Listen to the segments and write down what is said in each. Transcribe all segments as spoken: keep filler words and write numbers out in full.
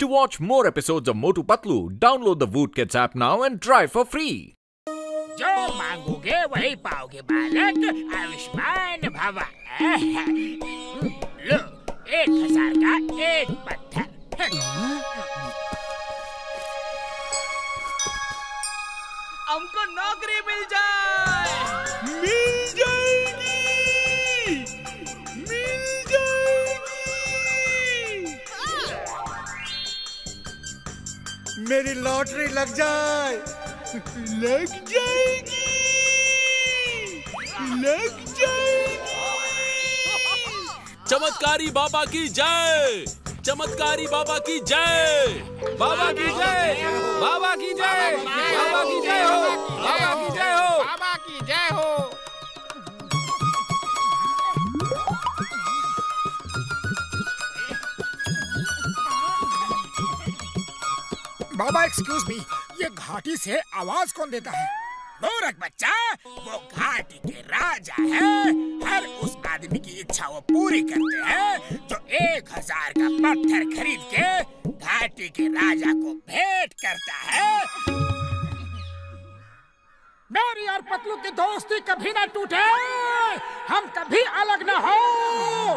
To watch more episodes of Motu Patlu, download the Voot Kids app now and try for free. जो मांगोगे वही पाओगे बालक, आयुष्मान भव। लो, एक हजार का एक पत्थर। हमको नौकरी मिल जाए। मिल जाएगी, मिल जाएगी। मेरी लॉटरी लग जाए, लग जाएगी, लग जाएगी। चमत्कारी बाबा की जय, चमत्कारी बाबा की जय, बाबा की जय, बाबा की जय, बाबा की जय हो, बाबा की जय हो, बाबा की जय हो। बाबा एक्सक्यूज मी, ये घाटी से आवाज कौन देता है? मूर्ख बच्चा, वो घाटी के राजा है। हर उस आदमी की इच्छा वो पूरी करते हैं जो एक हजार का पत्थर खरीद के घाटी के राजा को भेंट करता है। मेरी और पतलू की दोस्ती कभी ना टूटे, हम कभी अलग ना हो।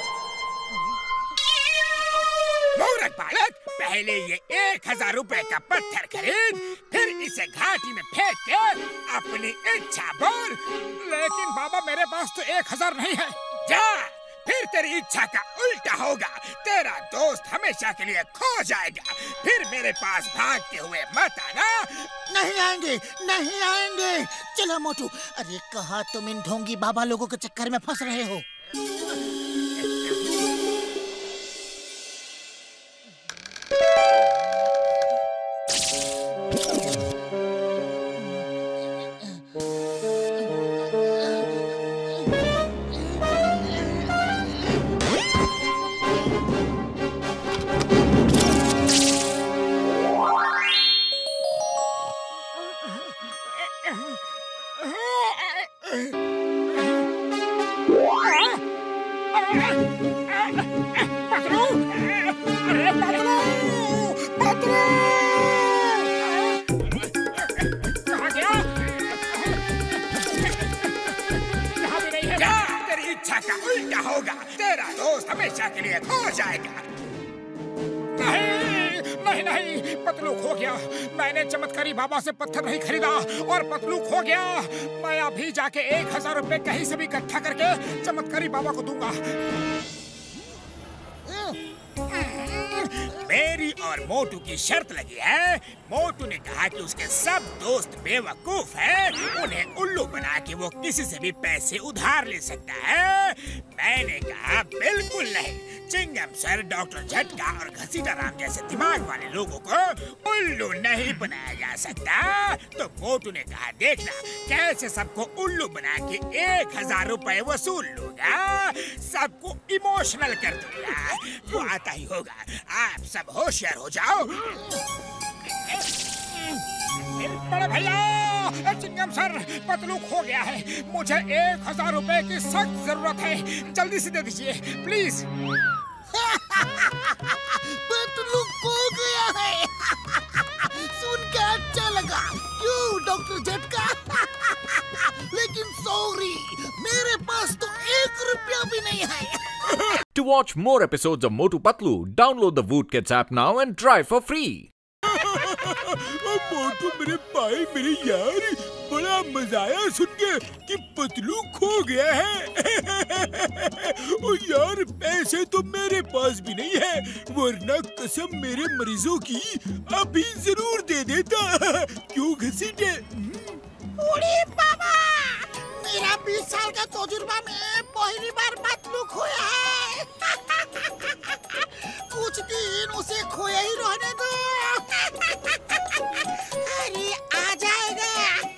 मूर्ख बालक, पहले ये एक हजार रुपए का पत्थर खरीद, फिर इसे घाटी में फेंक के अपनी इच्छा बोल। लेकिन बाबा मेरे पास तो एक हजार नहीं है। जा, फिर तेरी इच्छा का उल्टा होगा। तेरा दोस्त हमेशा के लिए खो जाएगा। फिर मेरे पास भागते हुए मत आना। नहीं आएंगे, नहीं आएंगे। चलो मोटू, अरे कहा तुम इन ढोंगी बाबा लोगों के चक्कर में फंस रहे हो। उल्टा होगा, तेरा दोस्त हमेशा के लिए खो जाएगा। नहीं, नहीं, नहीं, पतलू खो गया। मैंने चमत्कारी बाबा से पत्थर नहीं खरीदा और पतलू खो गया। मैं अभी जाके एक हजार रुपए कहीं से भी इकट्ठा करके चमत्कारी बाबा को दूंगा। मेरी और मोटू की शर्त लगी है। मोटू ने कहा कि उसके सब दोस्त बेवकूफ हैं, उन्हें उल्लू बना के वो किसी से भी पैसे उधार ले सकता है। मैंने कहा बिल्कुल नहीं। चिंगम सर, डॉक्टर झटका और घसीटा राम जैसे दिमाग वाले लोगों को उल्लू नहीं बनाया जा सकता। तो मोटू ने कहा देखना कैसे सबको उल्लू बना के एक हजार रुपए वसूल लूंगा, सबको इमोशनल कर दूंगा। वो आता ही होगा, आप सब होशियार हो जाओ। बड़े भैया, चिंगम सर, पतलू खो गया है। मुझे एक हजार रुपए की सख्त जरूरत है, जल्दी से दे दीजिए प्लीज। पतलू खो गया है। सुन के अच्छा लगा, क्यों डॉक्टर झटका? लेकिन सॉरी, मेरे पास तो एक रुपया भी नहीं है। To watch more episodes of Motu Patlu, download the Voot Kids app now and try for free. मोटू मेरे भाई, मेरे यार, बड़ा मजा आया सुन के कि पतलू खो गया है। ओ यार, पैसे तो मेरे पास भी नहीं है, वरना कसम मेरे मरीजों की अभी जरूर दे देता। क्यों घसीटे? उड़ी बाबा, मेरा बीस साल का तजुर्बा में पहली बार पतलू खोया है। कुछ दिन उसे खोया ही रहने दो। अरे आ जाएगा।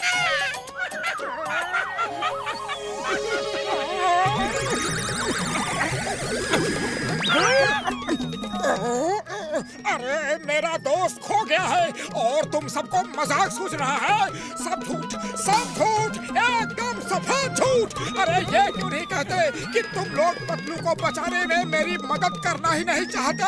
अरे मेरा दोस्त खो गया है और तुम सबको मजाक सूझ रहा है। सब झूठ, सब झूठ, एकदम सफेद झूठ। अरे ये क्यों नहीं कहते कि तुम लोग पतलू को बचाने में मेरी मदद करना ही नहीं चाहते?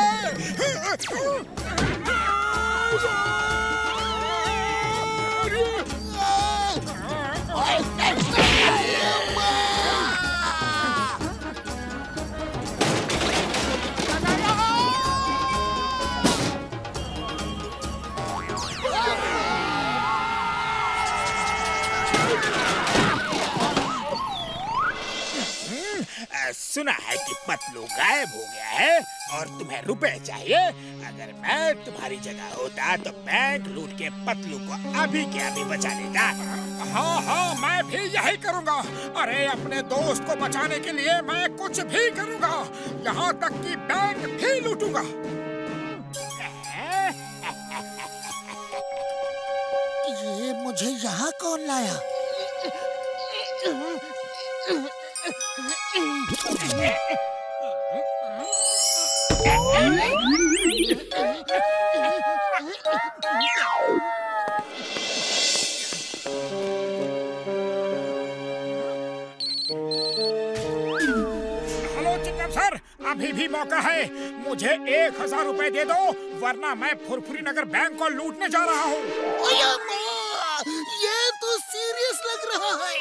सुना है कि पतलू गायब हो गया है और तुम्हें रुपए चाहिए। अगर मैं तुम्हारी जगह होता तो बैंक लूट के पतलू को अभी के अभी बचा लेता। हाँ हाँ मैं भी यही करूँगा। अरे अपने दोस्त को बचाने के लिए मैं कुछ भी करूँगा, यहाँ तक कि बैंक भी लूटूंगा। ये मुझे यहाँ कौन लाया? हेलो चिंगम सर, अभी भी मौका है। मुझे एक हजार रुपए दे दो, वरना मैं फुरफुरी नगर बैंक को लूटने जा रहा हूँ। ये तो सीरियस लग रहा है।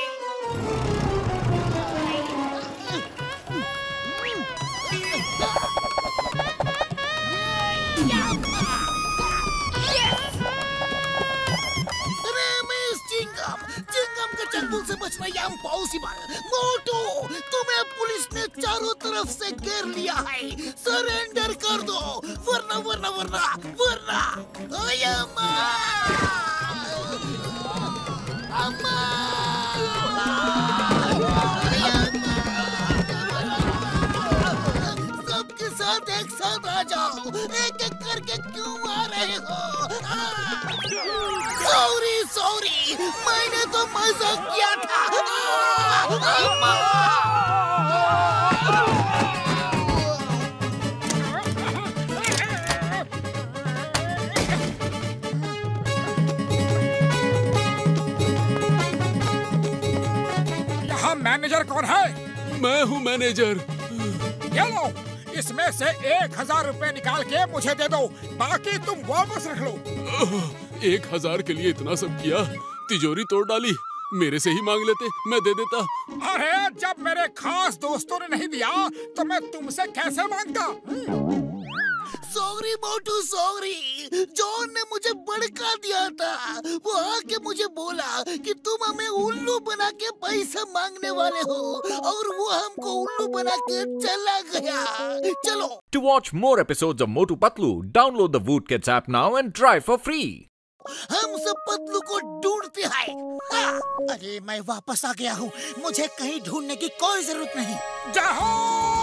चिंगम से बचना ये इम्पॉसिबल। मोटू, तुम्हें पुलिस ने चारों तरफ से घेर लिया है। सरेंडर कर दो, वरना वरना वरना वरना अम्मा, अम्मा, सबके साथ एक साथ आ जाओ। एक एक करके क्यों आ रहे हो? सॉरी सॉरी, मैंने तो मजाक किया था। यहाँ मैनेजर कौन है? मैं हूँ मैनेजर। ये लो, इसमें से एक हजार रुपए निकाल के मुझे दे दो, बाकी तुम वापस रख लो। एक हजार के लिए इतना सब किया, तिजोरी तोड़ डाली। मेरे से ही मांग लेते, मैं दे देता। अरे जब मेरे खास दोस्तों ने नहीं दिया तो मैं तुमसे कैसे मांगता? सॉरी मोटू सॉरी, जॉन ने मुझे भड़का दिया था। वो आके मुझे बोला कि तुम हमें उल्लू बना के पैसा मांगने वाले हो, और वो हमको उल्लू बना के चला गया। चलो। To watch more episodes of Motu Patlu, download the Woot Kids app now and try for free. हम सब पतलू को ढूंढते हैं। हाँ, अरे मैं वापस आ गया हूँ, मुझे कहीं ढूंढने की कोई जरूरत नहीं। जाओ!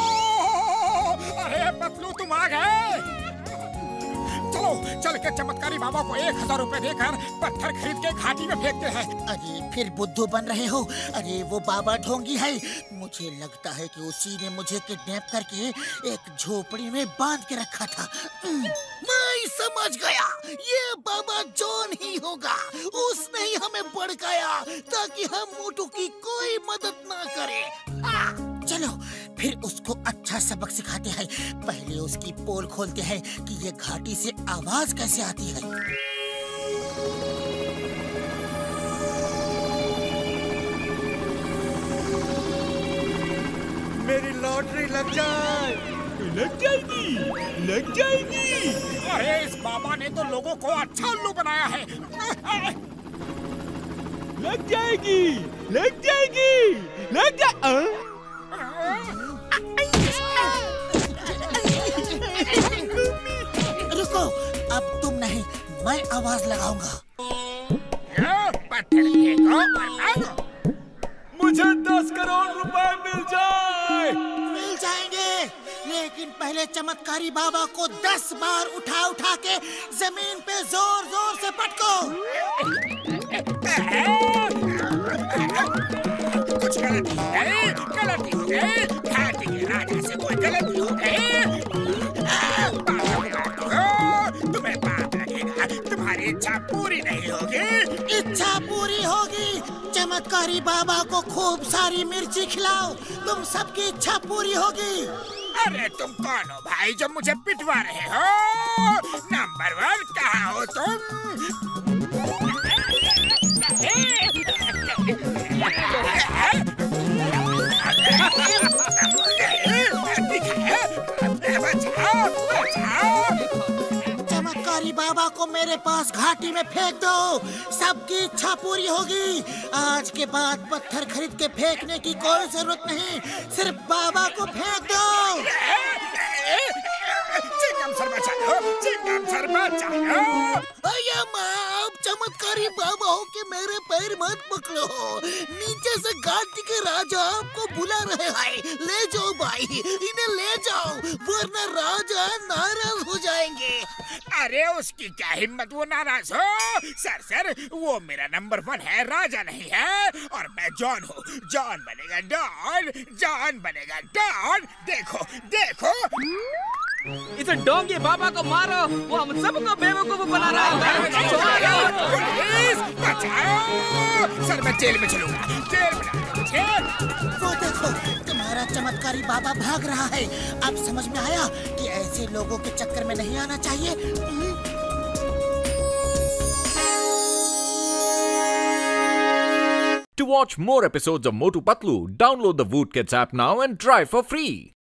अरे पतलू तुम आ गए। चलो चल के चमत्कारी बाबा को एक हजार रुपए देकर पत्थर खरीद के घाटी में फेंकते हैं। अरे फिर बुद्धू बन रहे हो? अरे वो बाबा ढोंगी है। मुझे लगता है कि उसी ने मुझे किडनैप करके एक झोपड़ी में बांध के रखा था। मैं समझ गया, ये बाबा जॉन ही होगा। उसने ही हमें भड़काया ताकि हम मोटू की कोई मदद ना करें। हाँ, चलो फिर उसको अच्छा सबक सिखाते हैं। पहले उसकी पोल खोलते हैं कि ये घाटी से आवाज कैसे आती है। मेरी लॉटरी लग जाए। लग जाएगी, लग जाएगी। अरे इस बाबा ने तो लोगों को अच्छा उल्लू बनाया है। लग जाएगी, लग जाएगी, लग जा। रुको, अब तुम नहीं, मैं आवाज लगाऊंगा। पत्थर फेंको और भागो। मुझे दस करोड़ रुपए मिल जाए। मिल जाएंगे, लेकिन पहले चमत्कारी बाबा को दस बार उठा उठा के जमीन पे जोर जोर से पटको। कुछ गलती हो गई, गलती हो गई। घाटी के राजा से कोई गलती हो गई। तुम्हें पाप लगेगा, तुम्हारी इच्छा पूरी नहीं होगी। इच्छा पूरी होगी, चमत्कारी बाबा को खूब सारी मिर्ची खिलाओ, तुम सबकी इच्छा पूरी होगी। अरे तुम कौन हो भाई जो मुझे पिटवा रहे हो? नंबर वन कहाँ हो तुम? चमत्कारी बाबा को मेरे पास घाटी में फेंक दो, सबकी इच्छा पूरी होगी। आज के बाद पत्थर खरीद के फेंकने की कोई जरूरत नहीं, सिर्फ बाबा को फेंक दो। चिंगम सर बचाओ, चिंगम सर बचाओ। अया माँ, आप चमत्कारी बाबा हो के मेरे पैर मत पकड़ो, नीचे से घाटी के राजा आपको बुला रहे हैं। ले जाओ भाई, इन्हें ले जाओ, वरना राजा नाराज हो जाएंगे। अरे उसकी क्या हिम्मत, वो नाराज हो? सर सर वो मेरा नंबर वन है, राजा नहीं है। और मैं जॉन हूँ, जॉन बनेगा डॉन, जॉन बनेगा डॉन। देखो देखो, इसे डोंगी बाबा को मारो, वो हम सबको बेवकूफ बना रहा है। पुलिस बचाओ! सर मैं जेल में चलूंगा, जेल में जेल। वो देखो, तुम्हारा चमत्कारी बाबा भाग रहा है। अब समझ में आया कि ऐसे लोगों के चक्कर में नहीं आना चाहिए। To watch more episodes of Motu Patlu, download the Voot Kids app now and try for free.